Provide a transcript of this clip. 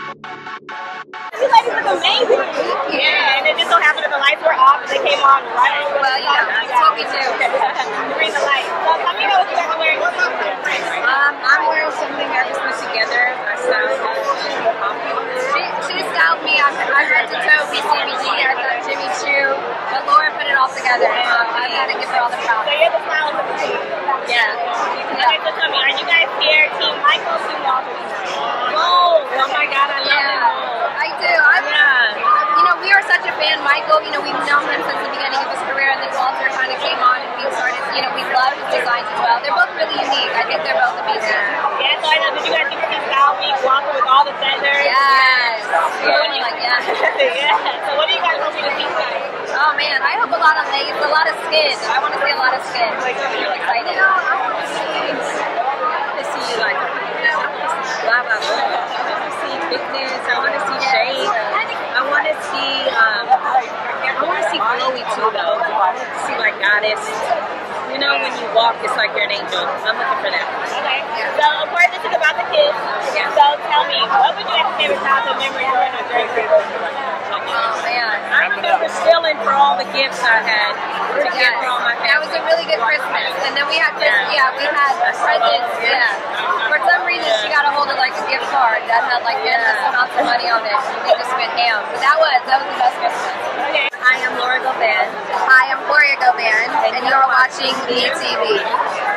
You ladies look amazing. Yeah, and it just so happened that the lights were off and they came on right. Well, you know, that's what we do. Bring the light. So tell me what you guys are wearing. I'm wearing something I just put together. I styled She styled me. I head to toe BCBG. I thought Jimmy Choo, but Laura put it all together. I had to give her all the props. So you're the stylist of the team. Yeah. Okay, so tell me, are you guys here, Team Michael, Team Walker? Oh my God, I love it. I do. You know, we are such a fan. Michael, you know, we've known him since the beginning of his career, and then Walter kind of came on and we started, you know, we love his designs as well. They're both really unique. I think they're both amazing. Yeah, so I know, did you guys get to see Style Week, Walker with all the feathers? Yes. Yeah. So what do you guys hope to see tonight? Oh man, I hope a lot of lace, a lot of skin. I want to see a lot of skin. I'm really excited. I want to see like blah blah blah. I want to see thickness. I want to see shade. I want to see glowy too though. I want to see like goddess. You know, when you walk, it's like you're an angel. I'm looking for that. Okay. So of course this is about the kids. So tell me, what would you have favorite childhood memory during a great Christmas? Oh man, I remember stealing for all the gifts I had to get for all my family. That was a really good Christmas. And then we had we had presents. Yeah. For some reason, she got a hold of like a gift card that had like endless amounts of money on it. We just went ham. But that was the best Christmas. Okay. I am Laura Govan. Hi, I'm Gloria Govan, and you're watching BTV.